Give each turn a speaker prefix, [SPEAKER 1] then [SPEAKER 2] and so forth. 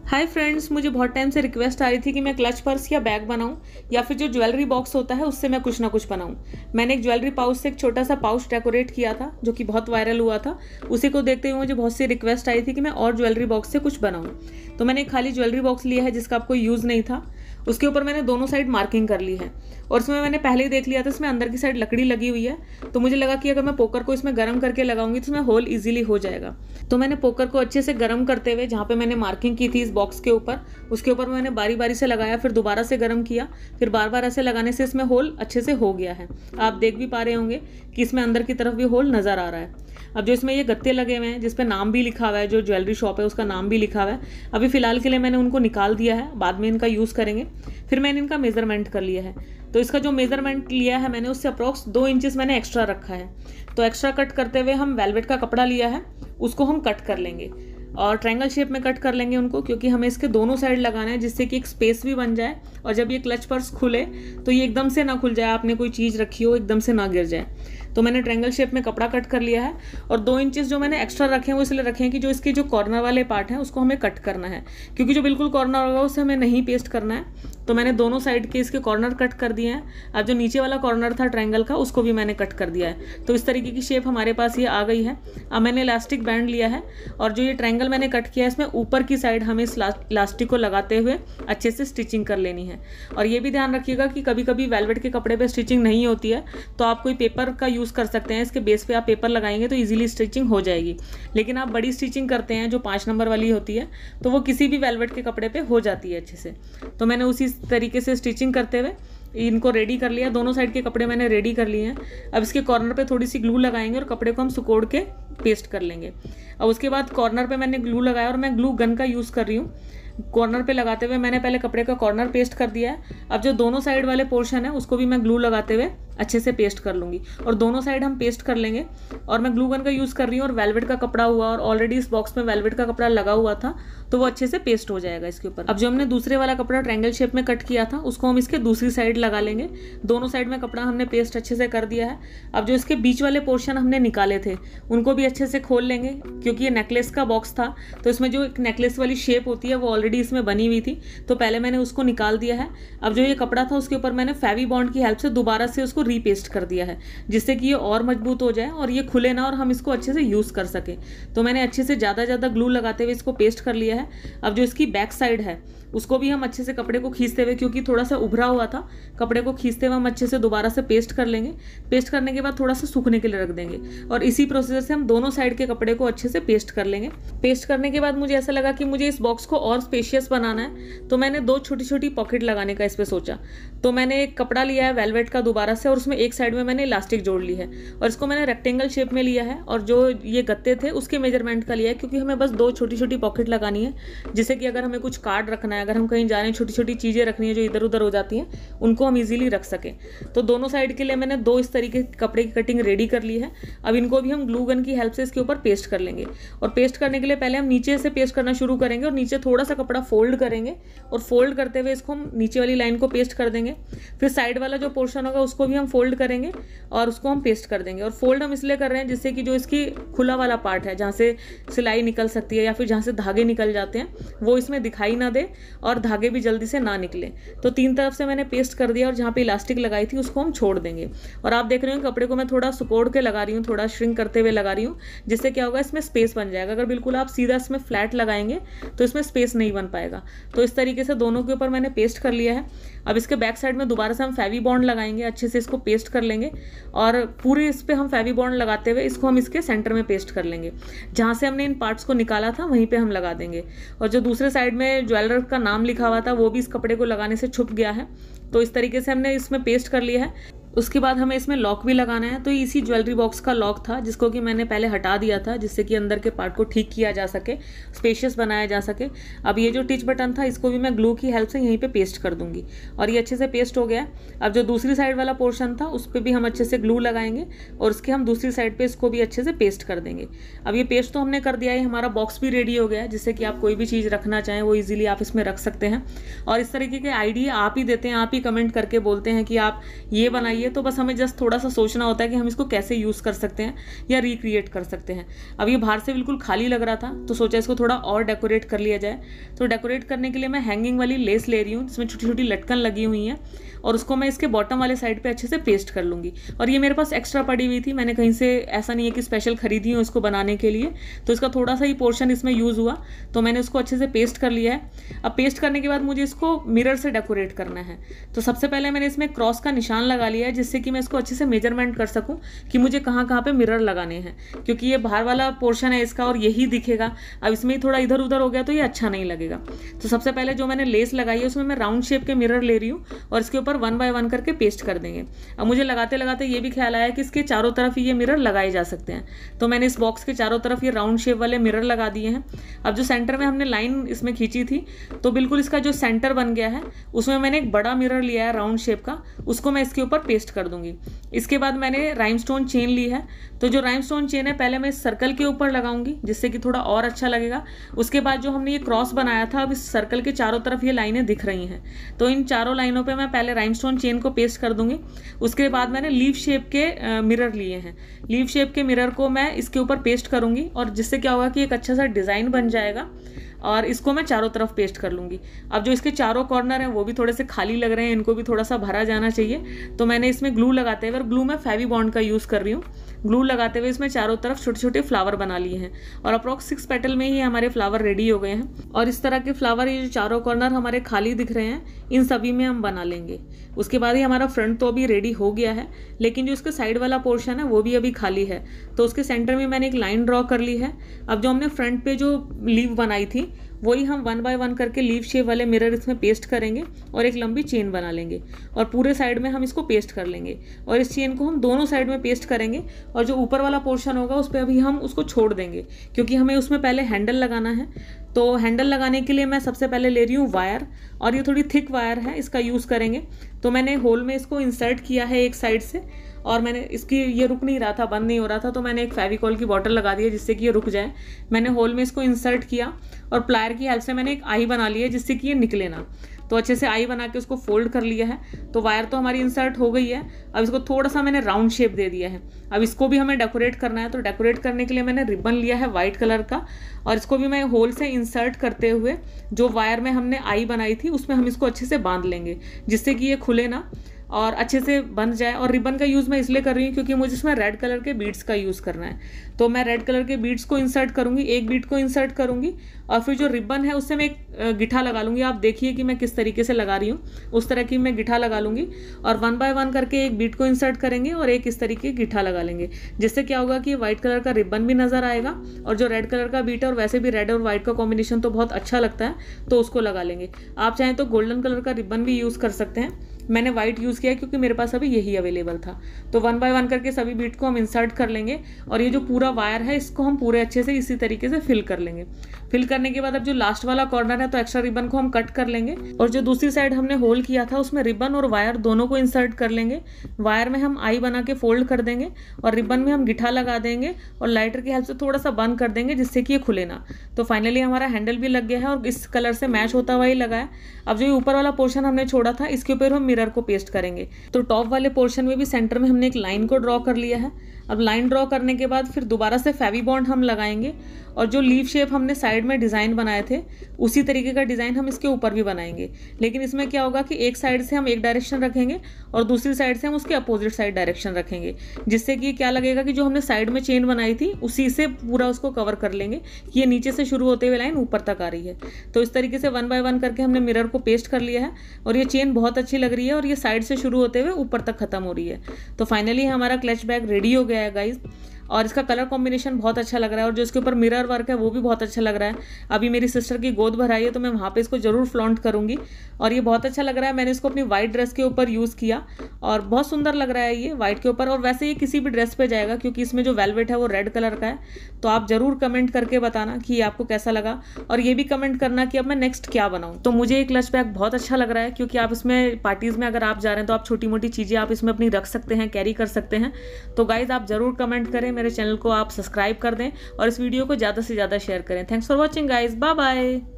[SPEAKER 1] Hi friends, मुझे बहुत time से रिक्वेस्ट आ रही थी कि मैं क्लच पर्स या बैग बनाऊं या फिर जो ज्वेलरी बॉक्स होता है उससे मैं कुछ ना कुछ बनाऊं। मैंने एक ज्वेलरी पाउच से एक छोटा सा पाउच डेकोरेट किया था जो कि बहुत वायरल हुआ था। उसी को देखते हुए मुझे बहुत सी रिक्वेस्ट आई थी कि मैं और ज्वेलरी बॉक्स से कुछ बनाऊं। तो मैंने एक खाली ज्वेलरी बॉक्स लिया है जिसका अब कोई यूज़ नहीं था। उसके ऊपर मैंने दोनों साइड मार्किंग कर ली है और इसमें मैंने पहले ही देख लिया था इसमें अंदर की साइड लकड़ी लगी हुई है। तो मुझे लगा कि अगर मैं पोकर को इसमें गर्म करके लगाऊंगी तो इसमें होल इजीली हो जाएगा। तो मैंने पोकर को अच्छे से गर्म करते हुए जहाँ पे मैंने मार्किंग की थी इस बॉक्स के ऊपर, उसके ऊपर मैंने बारी बारी से लगाया, फिर दोबारा से गर्म किया, फिर बार बार ऐसे लगाने से इसमें होल अच्छे से हो गया है। आप देख भी पा रहे होंगे कि इसमें अंदर की तरफ भी होल नजर आ रहा है। अब जो इसमें ये गत्ते लगे हुए हैं जिसपे नाम भी लिखा हुआ है, जो ज्वेलरी शॉप है उसका नाम भी लिखा हुआ है, अभी फिलहाल के लिए मैंने उनको निकाल दिया है, बाद में इनका यूज़ करेंगे। फिर मैंने इनका मेजरमेंट कर लिया है। तो इसका जो मेजरमेंट लिया है मैंने उससे अप्रॉक्स 2 इंचेस मैंने एक्स्ट्रा रखा है। तो एक्स्ट्रा कट करते हुए हम वेलवेट का कपड़ा लिया है, उसको हम कट कर लेंगे और ट्रायंगल शेप में कट कर लेंगे उनको, क्योंकि हमें इसके दोनों साइड लगाना है जिससे कि एक स्पेस भी बन जाए और जब ये क्लच पर्स खुले तो ये एकदम से ना खुल जाए, आपने कोई चीज़ रखी हो एकदम से ना गिर जाए। तो मैंने ट्रायंगल शेप में कपड़ा कट कर लिया है और 2 इंचेस जो मैंने एक्स्ट्रा रखे हैं वो इसलिए रखे हैं कि जो इसके जो कॉर्नर वाले पार्ट हैं उसको हमें कट करना है, क्योंकि जो बिल्कुल कॉर्नर होगा उसे हमें नहीं पेस्ट करना है। तो मैंने दोनों साइड के इसके कॉर्नर कट कर दिए हैं। अब जो नीचे वाला कॉर्नर था ट्रायंगल का उसको भी मैंने कट कर दिया है। तो इस तरीके की शेप हमारे पास ये आ गई है। अब मैंने इलास्टिक बैंड लिया है और जो ये ट्रायंगल मैंने कट किया है इसमें ऊपर की साइड हमें इस इलास्टिक को लगाते हुए अच्छे से स्टिचिंग कर लेनी है। और ये भी ध्यान रखिएगा कि कभी कभी वेलवेट के कपड़े पे स्टिचिंग नहीं होती है तो आप कोई पेपर का यूज़ कर सकते हैं, इसके बेस पे आप पेपर लगाएंगे तो इजीली स्टिचिंग हो जाएगी। लेकिन आप बड़ी स्टिचिंग करते हैं जो 5 नंबर वाली होती है तो वो किसी भी वेलवेट के कपड़े पे हो जाती है अच्छे से। तो मैंने उसी तरीके से स्टिचिंग करते हुए इनको रेडी कर लिया। दोनों साइड के कपड़े मैंने रेडी कर लिए हैं। अब इसके कॉर्नर पे थोड़ी सी ग्लू लगाएंगे और कपड़े को हम सुकोड़ के पेस्ट कर लेंगे। अब उसके बाद कॉर्नर पे मैंने ग्लू लगाया और मैं ग्लू गन का यूज़ कर रही हूँ। कॉर्नर पे लगाते हुए मैंने पहले कपड़े का कॉर्नर पेस्ट कर दिया है। अब जो दोनों साइड वाले पोर्शन है उसको भी मैं ग्लू लगाते हुए अच्छे से पेस्ट कर लूँगी और दोनों साइड हम पेस्ट कर लेंगे। और मैं ग्लू गन का यूज़ कर रही हूँ और वेलवेट का कपड़ा हुआ और ऑलरेडी इस बॉक्स में वेलवेट का कपड़ा लगा हुआ था तो वो अच्छे से पेस्ट हो जाएगा इसके ऊपर। अब जो हमने दूसरे वाला कपड़ा ट्रायंगल शेप में कट किया था उसको हम इसके दूसरी साइड लगा लेंगे। दोनों साइड में कपड़ा हमने पेस्ट अच्छे से कर दिया है। अब जो इसके बीच वाले पोर्शन हमने निकाले थे उनको भी अच्छे से खोल लेंगे, क्योंकि ये नेकलेस का बॉक्स था तो इसमें जो एक नेकलेस वाली शेप होती है वो ऑलरेडी इसमें बनी हुई थी, तो पहले मैंने उसको निकाल दिया है। अब जो ये कपड़ा था उसके ऊपर मैंने फेवी बॉन्ड की हेल्प से दोबारा से उसको रीपेस्ट कर दिया है जिससे कि ये और मजबूत हो जाए और ये खुले ना और हम इसको अच्छे से यूज़ कर सकें। तो मैंने अच्छे से ज़्यादा ग्लू लगाते हुए इसको पेस्ट कर लिया है। अब जो इसकी बैक साइड है उसको भी हम अच्छे से कपड़े को खींचते हुए, क्योंकि थोड़ा सा उभरा हुआ था, कपड़े को खींचते हुए हम अच्छे से दोबारा से पेस्ट कर लेंगे। पेस्ट करने के बाद थोड़ा सा सूखने के लिए रख देंगे और इसी प्रोसीजर से हम दोनों साइड के कपड़े को अच्छे से पेस्ट कर लेंगे। पेस्ट करने के बाद मुझे ऐसा लगा कि मुझे इस बॉक्स को और स्पेशियस बनाना है तो मैंने 2 छोटी छोटी पॉकेट लगाने का इस पर सोचा। तो मैंने एक कपड़ा लिया है वेलवेट का दोबारा से और उसमें एक साइड में मैंने इलास्टिक जोड़ ली है और इसको मैंने रेक्टेंगल शेप में लिया है और जो ये गत्ते थे उसके मेजरमेंट का लिया है, क्योंकि हमें बस 2 छोटी छोटी पॉकेट लगानी है जिससे कि अगर हमें कुछ कार्ड रखना है, अगर हम कहीं जा रहे हैं, छोटी छोटी चीज़ें रखनी है जो इधर उधर हो जाती हैं, उनको हम इजीली रख सकें। तो दोनों साइड के लिए मैंने 2 इस तरीके के कपड़े की कटिंग रेडी कर ली है। अब इनको भी हम ग्लू गन की हेल्प से इसके ऊपर पेस्ट कर लेंगे और पेस्ट करने के लिए पहले हम नीचे से पेस्ट करना शुरू करेंगे और नीचे थोड़ा सा कपड़ा फोल्ड करेंगे और फोल्ड करते हुए इसको हम नीचे वाली लाइन को पेस्ट कर देंगे। फिर साइड वाला जो पोर्शन होगा उसको भी हम फोल्ड करेंगे और उसको हम पेस्ट कर देंगे। और फोल्ड हम इसलिए कर रहे हैं जिससे कि जो इसकी खुला वाला पार्ट है जहाँ से सिलाई निकल सकती है या फिर जहाँ से धागे निकल जाते हैं वो इसमें दिखाई ना दे और धागे भी जल्दी से ना निकले। तो 3 तरफ से मैंने पेस्ट कर दिया और जहाँ पे इलास्टिक लगाई थी उसको हम छोड़ देंगे। और आप देख रहे हो कपड़े को मैं थोड़ा सुकोड़ के लगा रही हूँ, थोड़ा श्रिंक करते हुए लगा रही हूँ, जिससे क्या होगा इसमें स्पेस बन जाएगा। अगर बिल्कुल आप सीधा इसमें फ्लैट लगाएंगे तो इसमें स्पेस नहीं बन पाएगा। तो इस तरीके से दोनों के ऊपर मैंने पेस्ट कर लिया है। अब इसके बैक साइड में दोबारा से हम फेवी बॉन्ड लगाएंगे, अच्छे से इसको पेस्ट कर लेंगे और पूरे इस पर हम फेवी बॉन्ड लगाते हुए इसको हम इसके सेंटर में पेस्ट कर लेंगे। जहाँ से हमने इन पार्ट्स को निकाला था वहीं पे हम लगा देंगे। और जो दूसरे साइड में ज्वेलर का नाम लिखा हुआ था वो भी इस कपड़े को लगाने से छुप गया है। तो इस तरीके से हमने इसमें पेस्ट कर लिया है। उसके बाद हमें इसमें लॉक भी लगाना है। तो इसी ज्वेलरी बॉक्स का लॉक था जिसको कि मैंने पहले हटा दिया था जिससे कि अंदर के पार्ट को ठीक किया जा सके, स्पेशियस बनाया जा सके। अब ये जो टिच बटन था इसको भी मैं ग्लू की हेल्प से यहीं पे पेस्ट कर दूंगी और ये अच्छे से पेस्ट हो गया। अब जो दूसरी साइड वाला पोर्शन था उस पर भी हम अच्छे से ग्लू लगाएंगे और उसके हम दूसरी साइड पर इसको भी अच्छे से पेस्ट कर देंगे। अब ये पेस्ट तो हमने कर दिया है, हमारा बॉक्स भी रेडी हो गया है जिससे कि आप कोई भी चीज़ रखना चाहें वो ईजिली आप इसमें रख सकते हैं। और इस तरीके के आइडिया आप ही देते हैं, आप ही कमेंट करके बोलते हैं कि आप ये बनाइए आई है, तो बस हमें जस्ट थोड़ा सा सोचना होता है कि हम इसको कैसे यूज़ कर सकते हैं या रिक्रिएट कर सकते हैं। अब ये बाहर से बिल्कुल खाली लग रहा था, तो सोचा इसको थोड़ा और डेकोरेट कर लिया जाए। तो डेकोरेट करने के लिए मैं हैंगिंग वाली लेस ले रही हूँ, जिसमें छोटी छोटी लटकन लगी हुई हैं, और उसको मैं इसके बॉटम वाले साइड पे अच्छे से पेस्ट कर लूँगी। और ये मेरे पास एक्स्ट्रा पड़ी हुई थी, मैंने कहीं से, ऐसा नहीं है कि स्पेशल खरीदी हूँ इसको बनाने के लिए, तो इसका थोड़ा सा ही पोर्शन इसमें यूज़ हुआ, तो मैंने उसको अच्छे से पेस्ट कर लिया है। अब पेस्ट करने के बाद मुझे इसको मिरर से डेकोरेट करना है। तो सबसे पहले मैंने इसमें क्रॉस का निशान लगा लिया है, जिससे कि मैं इसको अच्छे से मेजरमेंट कर सकूं कि मुझे कहाँ कहाँ पे मिरर लगाने हैं, क्योंकि ये बाहर वाला पोर्शन है इसका और यही दिखेगा। अब इसमें थोड़ा इधर उधर हो गया तो ये अच्छा नहीं लगेगा। तो सबसे पहले जो मैंने लेस लगाई है उसमें मैं राउंड शेप के मिरर ले रही हूँ और इसके ऊपर 1 बाय 1 करके पेस्ट कर देंगे। अब मुझे लगाते लगाते ये भी ख्याल आया कि इसके चारों तरफ ये मिरर लगाए जा सकते हैं, तो मैंने इस बॉक्स के चारों तरफ ये राउंड शेप वाले मिरर लगा दिए हैं। अब जो सेंटर में हमने लाइन इसमें खींची थी, तो बिल्कुल इसका जो सेंटर बन गया है उसमें मैंने एक बड़ा मिरर लिया है राउंड शेप का, उसको मैं इसके ऊपर पेस्ट कर दूंगी। इसके बाद मैंने राइमस्टोन चेन ली है, तो जो राइमस्टोन चेन है पहले मैं इस सर्कल के ऊपर लगाऊंगी, जिससे कि थोड़ा और अच्छा लगेगा। उसके बाद जो हमने ये क्रॉस बनाया था, अब इस सर्कल के चारों तरफ ये लाइनें दिख रही हैं, तो इन चारों लाइनों पे मैं पहले राइमस्टोन चेन को पेस्ट कर दूंगी। उसके बाद मैंने लीफ शेप के मिरर लिए हैं, लीफ शेप के मिरर को मैं इसके ऊपर पेस्ट करूंगी, और जिससे क्या होगा कि एक अच्छा सा डिज़ाइन बन जाएगा, और इसको मैं चारों तरफ पेस्ट कर लूँगी। अब जो इसके चारों कॉर्नर हैं वो भी थोड़े से खाली लग रहे हैं, इनको भी थोड़ा सा भरा जाना चाहिए, तो मैंने इसमें ग्लू लगाते हुए, और ग्लू मैं फेविबॉन्ड का यूज़ कर रही हूँ, ग्लू लगाते हुए इसमें चारों तरफ छोटे छोटे फ्लावर बना लिए हैं, और अप्रॉक्स 6 पेटल में ही हमारे फ्लावर रेडी हो गए हैं। और इस तरह के फ्लावर, ये जो चारों कॉर्नर हमारे खाली दिख रहे हैं, इन सभी में हम बना लेंगे। उसके बाद ही हमारा फ्रंट तो अभी रेडी हो गया है, लेकिन जो इसका साइड वाला पोर्शन है वो भी अभी खाली है, तो उसके सेंटर में मैंने एक लाइन ड्रॉ कर ली है। अब जो हमने फ्रंट पे जो लीव बनाई थी, वही हम 1 बाय 1 करके लीफ शेप वाले मिरर इसमें पेस्ट करेंगे, और एक लंबी चेन बना लेंगे, और पूरे साइड में हम इसको पेस्ट कर लेंगे, और इस चेन को हम दोनों साइड में पेस्ट करेंगे। और जो ऊपर वाला पोर्शन होगा उस पर अभी हम उसको छोड़ देंगे, क्योंकि हमें उसमें पहले हैंडल लगाना है। तो हैंडल लगाने के लिए मैं सबसे पहले ले रही हूँ वायर, और ये थोड़ी थिक वायर है, इसका यूज़ करेंगे। तो मैंने होल में इसको इंसर्ट किया है एक साइड से, और मैंने इसकी, ये रुक नहीं रहा था, बंद नहीं हो रहा था, तो मैंने एक फेविकॉल की बॉटल लगा दी है जिससे कि ये रुक जाए। मैंने होल में इसको इंसर्ट किया, और प्लायर की हेल्प से मैंने एक आई बना ली है जिससे कि ये निकले ना, तो अच्छे से आई बना के उसको फोल्ड कर लिया है। तो वायर तो हमारी इंसर्ट हो गई है। अब इसको थोड़ा सा मैंने राउंड शेप दे दिया है। अब इसको भी हमें डेकोरेट करना है, तो डेकोरेट करने के लिए मैंने रिबन लिया है वाइट कलर का, और इसको भी मैं होल से इंसर्ट करते हुए जो वायर में हमने आई बनाई थी उसमें हम इसको अच्छे से बांध लेंगे, जिससे कि ये खुले ना और अच्छे से बंध जाए। और रिबन का यूज़ मैं इसलिए कर रही हूँ क्योंकि मुझे इसमें रेड कलर के बीड्स का यूज़ करना है, तो मैं रेड कलर के बीड्स को इंसर्ट करूँगी, एक बीड को इंसर्ट करूँगी, और फिर जो रिबन है उससे मैं एक गिठा लगा लूँगी। आप देखिए कि मैं किस तरीके से लगा रही हूँ, उस तरह की मैं गिठा लगा लूँगी, और 1 बाय 1 करके एक बीड को इंसर्ट करेंगे और एक इस तरीके गिठा लगा लेंगे, जिससे क्या होगा कि व्हाइट कलर का रिबन भी नज़र आएगा, और जो रेड कलर का बीट है, और वैसे भी रेड और व्हाइट का कॉम्बिनेशन तो बहुत अच्छा लगता है, तो उसको लगा लेंगे। आप चाहें तो गोल्डन कलर का रिबन भी यूज़ कर सकते हैं, मैंने व्हाइट यूज़ किया क्योंकि मेरे पास अभी यही अवेलेबल था। तो 1 बाय 1 करके सभी बीट को हम इंसर्ट कर लेंगे, और ये जो पूरा वायर है इसको हम पूरे अच्छे से इसी तरीके से फिल कर लेंगे। फिल करने के बाद अब जो लास्ट वाला कॉर्नर है, तो एक्स्ट्रा रिबन को हम कट कर लेंगे, और जो दूसरी साइड हमने होल किया था उसमें रिबन और वायर दोनों को इंसर्ट कर लेंगे। वायर में हम आई बना के फोल्ड कर देंगे, और रिबन में हम गिठा लगा देंगे, और लाइटर की हेल्प से थोड़ा सा बंद कर देंगे जिससे कि ये खुले ना। तो फाइनली हमारा हैंडल भी लग गया है, और इस कलर से मैच होता हुआ ही लगा है। अब जो ये ऊपर वाला पोर्शन हमने छोड़ा था, इसके ऊपर हम मिरर को पेस्ट करेंगे। तो टॉप वाले पोर्शन में भी सेंटर में हमने एक लाइन को ड्रॉ कर लिया है। अब लाइन ड्रॉ करने के बाद फिर दोबारा से फेविबॉन्ड हम लगाएंगे, और जो लीफ शेप हमने साइड में डिज़ाइन बनाए थे उसी तरीके का डिज़ाइन हम इसके ऊपर भी बनाएंगे। लेकिन इसमें क्या होगा कि एक साइड से हम एक डायरेक्शन रखेंगे और दूसरी साइड से हम उसके अपोजिट साइड डायरेक्शन रखेंगे, जिससे कि क्या लगेगा कि जो हमने साइड में चेन बनाई थी उसी से पूरा उसको कवर कर लेंगे। ये नीचे से शुरू होते हुए लाइन ऊपर तक आ रही है। तो इस तरीके से 1 बाय 1 करके हमने मिरर को पेस्ट कर लिया है, और ये चेन बहुत अच्छी लग रही है, और ये साइड से शुरू होते हुए ऊपर तक खत्म हो रही है। तो फाइनली हमारा क्लच बैग रेडी हो गया है गाइज, और इसका कलर कॉम्बिनेशन बहुत अच्छा लग रहा है, और जो इसके ऊपर मिरर वर्क है वो भी बहुत अच्छा लग रहा है। अभी मेरी सिस्टर की गोद भराई है, तो मैं वहाँ पे इसको जरूर फ्लॉन्ट करूँगी, और ये बहुत अच्छा लग रहा है। मैंने इसको अपनी वाइट ड्रेस के ऊपर यूज़ किया, और बहुत सुंदर लग रहा है ये वाइट के ऊपर, और वैसे ये किसी भी ड्रेस पे जाएगा क्योंकि इसमें जो वेलवेट है वो रेड कलर का है। तो आप ज़रूर कमेंट करके बताना कि ये आपको कैसा लगा, और ये भी कमेंट करना कि अब मैं नेक्स्ट क्या बनाऊँ। तो मुझे ये क्लच बैग बहुत अच्छा लग रहा है, क्योंकि आप इसमें पार्टीज़ में अगर आप जा रहे हैं तो आप छोटी मोटी चीज़ें आप इसमें अपनी रख सकते हैं, कैरी कर सकते हैं। तो गाइज आप ज़रूर कमेंट करें, मेरे चैनल को आप सब्सक्राइब कर दें, और इस वीडियो को ज़्यादा से ज़्यादा शेयर करें। Thanks for watching guys, bye bye.